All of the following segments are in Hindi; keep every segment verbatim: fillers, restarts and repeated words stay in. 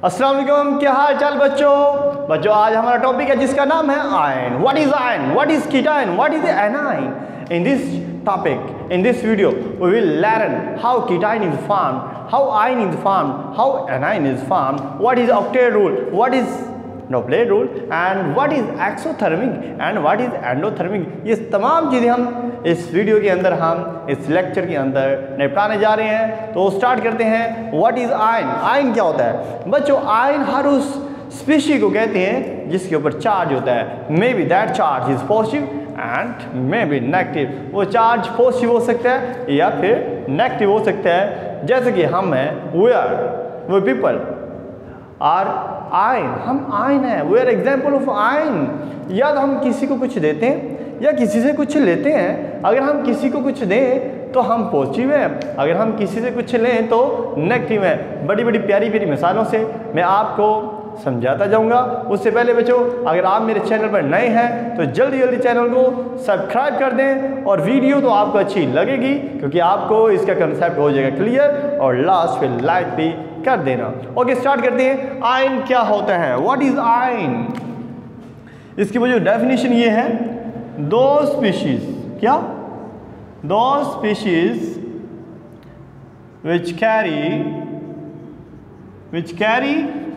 अस्सलाम वालेकुम, क्या हाल चाल बच्चों। बच्चों आज हमारा टॉपिक है जिसका नाम है ion. What is ion, what is cation, what is anion. In this topic, in this video we will learn how ketone is formed, how ion is formed, how anion is formed, what is octet rule, what is Doppler rule and what is exothermic and what is endothermic। ये तमाम चीज़ें हम इस वीडियो के अंदर हम इस लेक्चर के अंदर निपटाने जा रहे हैं। तो स्टार्ट करते हैं। What is ion. आयन क्या होता है बच्चों? आयन हर उस स्पीशी को कहते हैं जिसके ऊपर चार्ज होता है। May be that charge is positive and may be negative. वो चार्ज पॉजिटिव हो सकता है या फिर नेगेटिव हो सकता है। जैसे कि हम हैं, वी आर वो पीपल आर आयन, हम आयन है। We are example of ion. या तो हम किसी को कुछ देते हैं या किसी से कुछ लेते हैं। अगर हम किसी को कुछ दें तो हम पॉजिटिव हैं, अगर हम किसी से कुछ लें तो नेगेटिव है। बड़ी बड़ी प्यारी प्यारी मिसालों से मैं आपको समझाता जाऊंगा। उससे पहले बच्चों, अगर आप मेरे चैनल पर नए हैं तो जल्दी जल्दी चैनल को सब्सक्राइब कर दें। और वीडियो तो आपको अच्छी लगेगी क्योंकि आपको इसका कंसेप्ट हो जाएगा क्लियर। और लास्ट पे लाइक भी कर देना। ओके स्टार्ट करते हैं। आयन क्या होता है? What is ion? इसकी वो जो डेफिनेशन ये है, दो स्पीशीज, क्या those species which carry which carry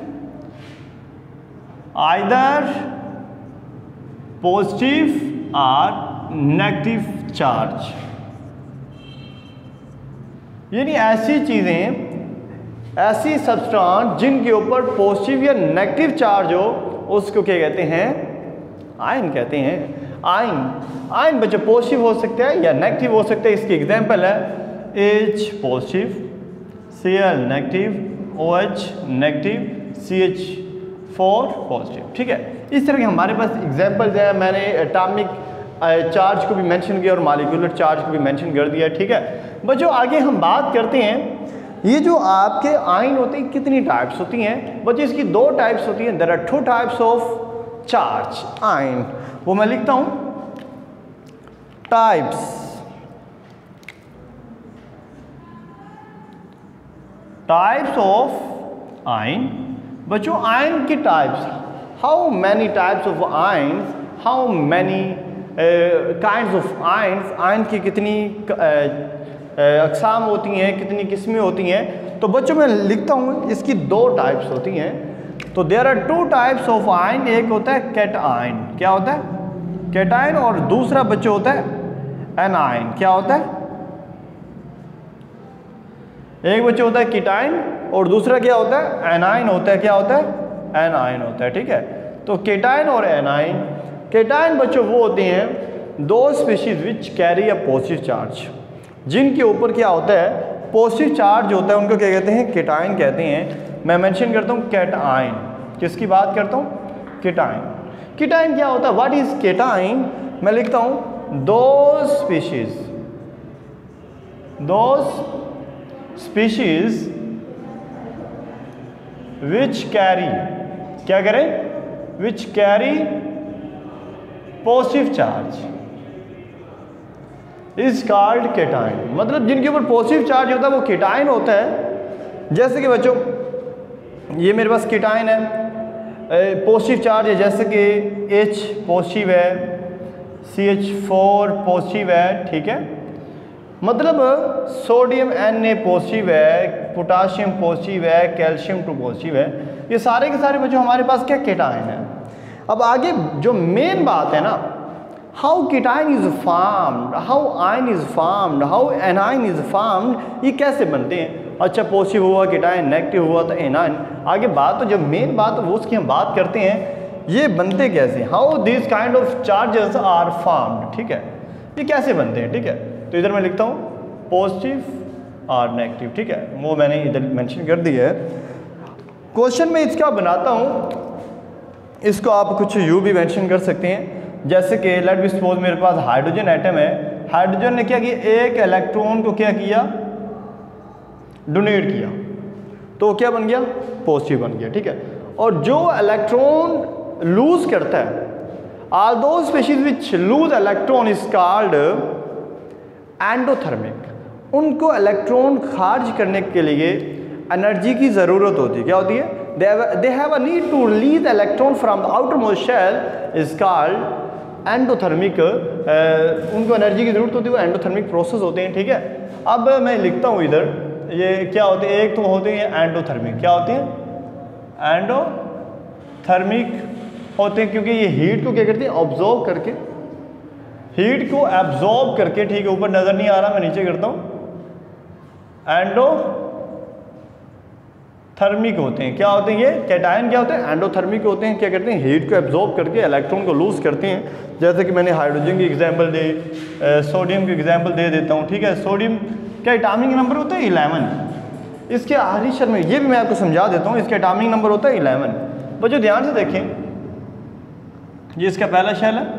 either positive or negative charge। यानी ऐसी चीज़ें, ऐसी सब्सटेंस जिनके ऊपर पॉजिटिव या नेगेटिव चार्ज हो उसको क्या कहते हैं? आयन कहते हैं। आयन आयन बच्चों पॉजिटिव हो सकता है या नेगेटिव हो सकता है। इसकी एग्जांपल है H positive, C L negative, O H negative, C H four positive. ठीक है, इस तरह के हमारे पास एग्जांपल्स हैं। मैंने एटॉमिक चार्ज को भी मेंशन किया और मॉलिक्यूलर चार्ज को भी मेंशन कर दिया। ठीक है बच्चों, आगे हम बात करते हैं। ये जो आपके आयन होते हैं कितनी टाइप्स होती हैं बच्चों? इसकी दो टाइप्स होती हैं। There are two types of charge ion. वो मैं लिखता हूं टाइप्स टाइप्स ऑफ आयन। बच्चों आयन की types, how many types of ions, how many kinds of ions. Ion की कितनी अक़साम होती हैं, कितनी किस्में होती हैं। तो बच्चों मैं लिखता हूँ इसकी दो टाइप्स होती हैं। तो there are two types of ion. एक होता है कैटायन। क्या होता है? कैटायन। और दूसरा बच्चों होता है एनायन। क्या होता है? एक बच्चे होता है कीटाइन और दूसरा क्या होता है? एनायन होता है। क्या होता है? एनायन होता है। ठीक है, तो केटाइन और एनायन। केटाइन बच्चों वो होते हैं those species which carry a positive charge, जिनके ऊपर क्या होता है? पॉजिटिव चार्ज होता है। उनको क्या कहते हैं? केटाइन कहते हैं। मैं मेंशन करता हूँ कैटाइन। किसकी बात करता हूँ? केटाइन। केटाइन क्या होता है? What is cation? मैं लिखता हूँ दो स्पीशीज दो स्पीशीज विच कैरी, क्या करें? Which carry positive charge is called cation. मतलब जिनके ऊपर पॉजिटिव चार्ज होता है वो केटाइन होता है। जैसे कि बच्चों ये मेरे पास केटाइन है, पॉजिटिव चार्ज है। जैसे कि H पॉजिटिव है, सी एच फोर पॉजिटिव है। ठीक है, मतलब सोडियम एन ए पॉजिटिव है, पोटाशियम पॉजिटिव है, कैल्शियम टू पॉजिटिव है। ये सारे के सारे बच्चों हमारे पास क्या केटाइन है। अब आगे जो मेन बात है ना, how cation is formed, how ion is formed, how anion is formed. ये कैसे बनते हैं? अच्छा पॉजिटिव हुआ केटाइन, नेगेटिव हुआ तो एनायन। आगे बात तो जो मेन बात है वो उसकी हम बात करते हैं। ये बनते कैसे? How this kind of charges are formed. ठीक है, ये कैसे बनते हैं? ठीक है, तो इधर मैं लिखता हूँ पॉजिटिव और नेगेटिव। ठीक है, वो मैंने इधर मेंशन कर दिया है। क्वेश्चन में इसका बनाता हूँ, इसको आप कुछ यू भी मेंशन कर सकते हैं। जैसे कि लेट बी सपोज मेरे पास हाइड्रोजन एटम है। हाइड्रोजन ने क्या किया? एक इलेक्ट्रॉन को क्या किया? डोनेट किया, तो क्या बन गया? पॉजिटिव बन गया। ठीक है, और जो इलेक्ट्रॉन लूज करता है, all those species which lose electron is called endothermic. उनको इलेक्ट्रॉन खारिज करने के लिए एनर्जी की ज़रूरत होती है। क्या होती है? they have a, they have a need to release the electron from the outermost shell is called endothermic. उनको एनर्जी की ज़रूरत होती है, वो एंडोथर्मिक प्रोसेस होते हैं, ठीक है। अब मैं लिखता हूँ इधर, ये क्या होते हैं, एक तो होते हैं एंडोथर्मिक, क्या होते हैं, एंडोथर्मिक होते हैं क्योंकि ये हीट को क्या करते हैं, ऑब्जॉर्व करके, हीट को एब्जॉर्ब करके, ठीक है, ऊपर नज़र नहीं आ रहा, मैं नीचे करता हूँ, एंडो थर्मिक होते हैं। क्या होते हैं ये कैटायन, क्या होते हैं, एंडोथर्मिक होते हैं। क्या करते हैं, हीट को एब्जॉर्ब करके इलेक्ट्रॉन को लूज करते हैं। जैसे कि मैंने हाइड्रोजन की एग्जांपल दे, सोडियम की एग्जांपल दे देता हूँ, ठीक है। सोडियम क्या एटॉमिक नंबर होता है इलेवन, इसके आखिरी शर्त में ये भी मैं आपको समझा देता हूँ, इसका एटॉमिक नंबर होता है इलेवन। बच्चों ध्यान से देखें, ये इसका पहला शेल है,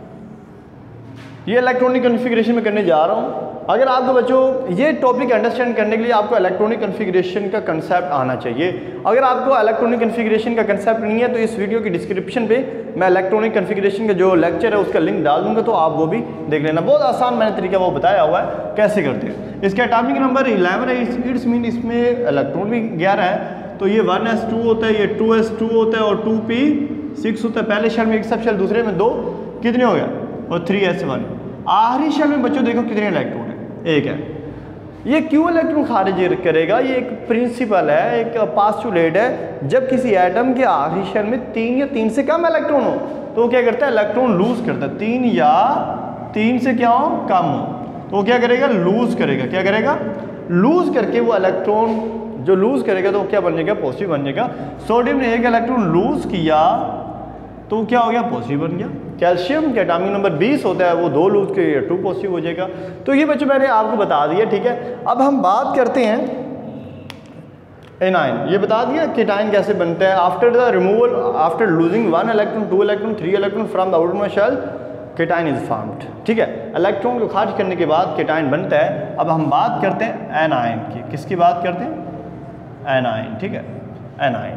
ये इलेक्ट्रॉनिक कन्फिग्रेशन में करने जा रहा हूँ। अगर आपको बच्चों ये टॉपिक अंडरस्टैंड करने के लिए आपको इलेक्ट्रॉनिक कन्फिग्रेशन का कंसेप्ट आना चाहिए। अगर आपको इलेक्ट्रॉनिक कन्फिग्रेशन का कंसेप्ट नहीं है तो इस वीडियो की डिस्क्रिप्शन पे मैं इलेक्ट्रॉनिक कन्फिग्रेशन का जो लेक्चर है उसका लिंक डाल दूंगा, तो आप वो भी देख लेना। बहुत आसान मैंने तरीका वो बताया हुआ है कैसे करते हैं। इसका एटॉमिक नंबर इलेवन है, इट्स मीन इसमें इलेक्ट्रॉन भी ग्यारह है, तो ये वन एस टू होता है, ये टू एस टू होता है और टू पी सिक्स होता है। पहले शेल में एक सब शेल, दूसरे में दो, कितने हो गया, और थ्री एस वन। आखिरी शेल में बच्चों देखो कितने इलेक्ट्रॉन है, एक है। ये क्यों इलेक्ट्रॉन खारिज करेगा, ये एक प्रिंसिपल है, एक पास्टुलेट है। जब किसी एटम के आखिरी शेल में तीन या तीन से कम इलेक्ट्रॉन हो तो क्या करता है, इलेक्ट्रॉन लूज करता है। तीन या तीन से क्या हो, कम हो, तो क्या करेगा, लूज करेगा। क्या करेगा, लूज करके वो इलेक्ट्रॉन जो लूज करेगा तो क्या बन जाएगा, पॉजिटिव बन जाएगा। सोडियम ने एक इलेक्ट्रॉन लूज किया तो क्या हो गया, पॉजिटिव बन गया। कैल्शियम का एटॉमिक नंबर बीस होता है, वो दो लूज के टू पॉजिटिव हो जाएगा। तो ये बच्चों मैंने आपको बता दिया, ठीक है। अब हम बात करते हैं एनाइन। ये बता दिया कीटाइन कैसे बनता है। After the removal, after losing one electron, two electron, three electron from the outermost shell, cation is formed, ठीक है। इलेक्ट्रॉन को खारिज करने के बाद कीटाइन बनता है। अब हम बात करते हैं एनाइन की। किसकी बात करते हैं, एनाइन, ठीक है। एनाइन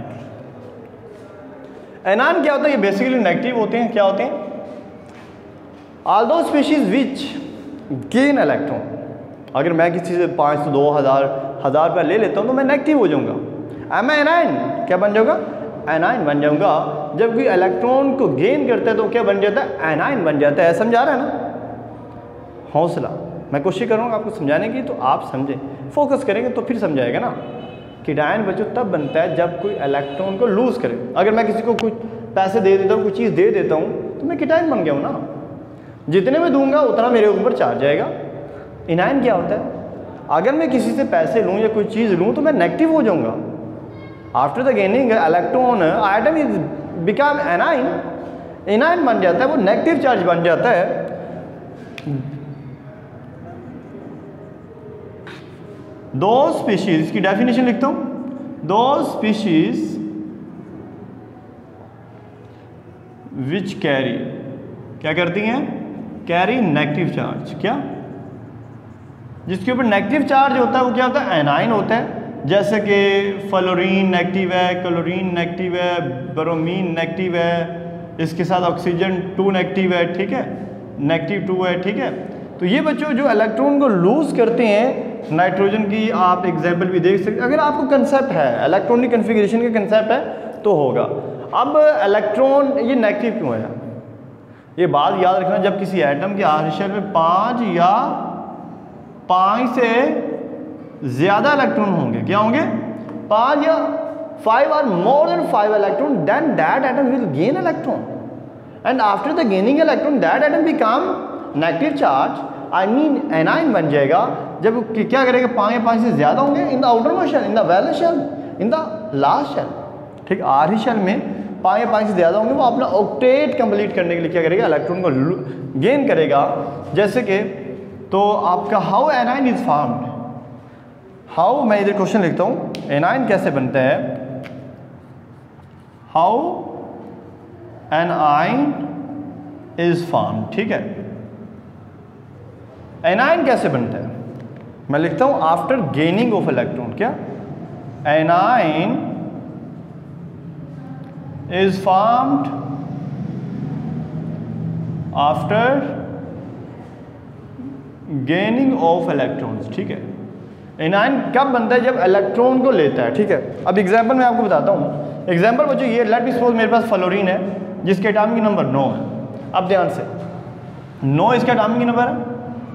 एनाइन क्या होता है, ये बेसिकली नेगेटिव होते हैं। क्या होते हैं, all those species which gain electron. अगर मैं किसी से पाँच सौ दो हज़ार हज़ार रुपया ले लेता हूँ तो मैं नेगेटिव हो जाऊँगा। एम एनाइन क्या बन जाऊँगा, एनाइन बन जाऊँगा। जब कोई इलेक्ट्रॉन को गेन करता है तो क्या बन जाता है, एनाइन बन जाता है। समझा रहा है ना, हौसला, मैं कोशिश करूँगा आपको समझाने की, तो आप समझें, फोकस करेंगे तो फिर समझाएगा ना। कीटाइन बच्चों तब बनता है जब कोई इलेक्ट्रॉन को लूज करे। अगर मैं किसी को कुछ पैसे दे देता हूँ, कुछ चीज़ दे देता हूँ, तो मैं कीटाइन बन गया हूँ ना। जितने में दूंगा उतना मेरे ऊपर चार्ज आएगा। एनाइन क्या होता है, अगर मैं किसी से पैसे लूँ या कोई चीज़ लूँ तो मैं नेगेटिव हो जाऊँगा। After the gaining electron atom is become anion, anion बन जाता है, वो नेगेटिव चार्ज बन जाता है। दो स्पीशीज, इसकी डेफिनेशन लिखता हूं, दो स्पीशीज विच कैरी, क्या करती हैं, कैरी नेगेटिव चार्ज। क्या, जिसके ऊपर नेगेटिव चार्ज होता है वो क्या होता है, एनाइन होता है। जैसे कि फ्लोरीन नेगेटिव है, क्लोरीन नेगेटिव है, ब्रोमीन नेगेटिव है, इसके साथ ऑक्सीजन टू नेगेटिव है, ठीक है, नेगेटिव टू है, ठीक है। तो ये बच्चों जो इलेक्ट्रॉन को लूज करते हैं, नाइट्रोजन की आप एग्जाम्पल भी देख सकते हैं। अगर आपको कंसेप्ट है, इलेक्ट्रॉनिक कन्फिग्रेशन का कंसेप्ट है तो होगा। अब इलेक्ट्रॉन ये नेगेटिव क्यों है, ये बात याद रखना। जब किसी एटम के आखिरी शेल में पाँच या पाँच से ज़्यादा इलेक्ट्रॉन होंगे, क्या होंगे, पाँच या फाइव और more than five electron, then that atom will gain electron and after the gaining electron that atom become negative charge, I mean anion बन जाएगा। जब क्या करेगा, पाँच या पाँच से ज़्यादा होंगे in the outer shell, in the valence shell, in the last shell, ठीक। आखिरी शेल में पाँच या पाँच से ज़्यादा होंगे, वो अपना ऑक्टेट कंप्लीट करने के लिए क्या करेगा, इलेक्ट्रॉन को गेन करेगा। जैसे कि तो आपका how anion is formed, how, मैं इधर क्वेश्चन लिखता हूँ, एनाइन कैसे बनता है, हाउ एनाइन इज फॉर्म्ड, ठीक है। एनाइन कैसे बनता है, मैं लिखता हूं आफ्टर गेनिंग ऑफ इलेक्ट्रॉन। क्या, anion is formed after gaining of electrons, ठीक है। एनाइन कब बनता है, जब इलेक्ट्रॉन को लेता है, ठीक है। अब एग्जांपल मैं आपको बताता हूं, एग्जाम्पल बच्चों ये, लेट मी सपोज मेरे पास फ्लोरीन है जिसके एटॉमिक नंबर नौ है। अब ध्यान से, नौ इसका एटॉमिक नंबर है,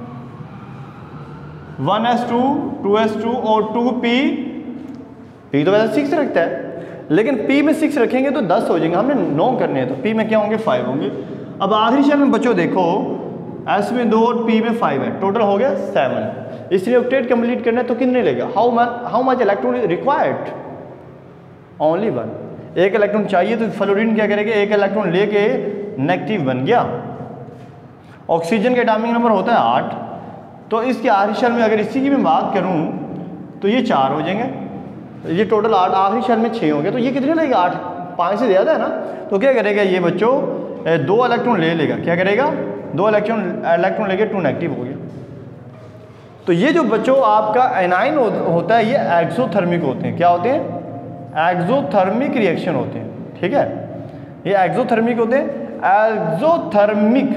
one S two, two S two और टू पी, पी तो वैसे सिक्स रखता है लेकिन पी में सिक्स रखेंगे तो दस हो जाएंगे, हमने नौ करने हैं तो पी में क्या होंगे, फाइव होंगे। अब आखिरी शेल में बच्चों देखो, एस में दो और पी में फाइव है, टोटल हो गया सेवन। इसलिए ऑक्टेट कंप्लीट करना है तो कितने लेगा, how much how much electron is required, only one. एक इलेक्ट्रॉन चाहिए तो फ्लोरीन क्या करेगा, एक इलेक्ट्रॉन लेके नेगेटिव बन गया। ऑक्सीजन का एटॉमिक नंबर होता है आठ, तो इसके आखिरी शेल में अगर इसी की मैं बात करूं तो ये चार हो जाएंगे, ये टोटल आठ, आखिरी शेल में छः हो गया, तो ये कितने लगेगा, आठ, पाँच से ज़्यादा है ना। तो क्या करेगा ये बच्चों, दो इलेक्ट्रॉन ले लेगा, क्या करेगा, दो इलेक्ट्रॉन इलेक्ट्रॉन लेके टू नेगेटिव हो गया। तो ये जो बच्चों आपका एनाइन हो, होता है, ये एक्सोथर्मिक होते हैं। क्या होते हैं, एक्सोथर्मिक रिएक्शन होते हैं, ठीक है, ये एक्सोथर्मिक होते हैं। एक्सोथर्मिक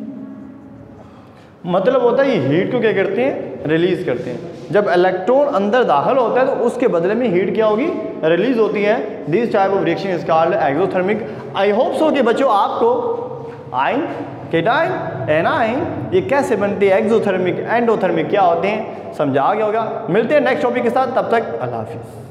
मतलब होता है ये हीट को क्या करते हैं, रिलीज करते हैं। जब इलेक्ट्रॉन अंदर दाखिल होता है तो उसके बदले में हीट क्या होगी, रिलीज होती है। This type of reaction is called exothermic. I hope so कि बच्चों आपको आयन, केटाइन, एनाइन ये कैसे बनती है, एक्सोथर्मिक, एंडोथर्मिक क्या होते हैं, समझा गया होगा। मिलते हैं नेक्स्ट टॉपिक के साथ, तब तक अल्लाह हाफिज़।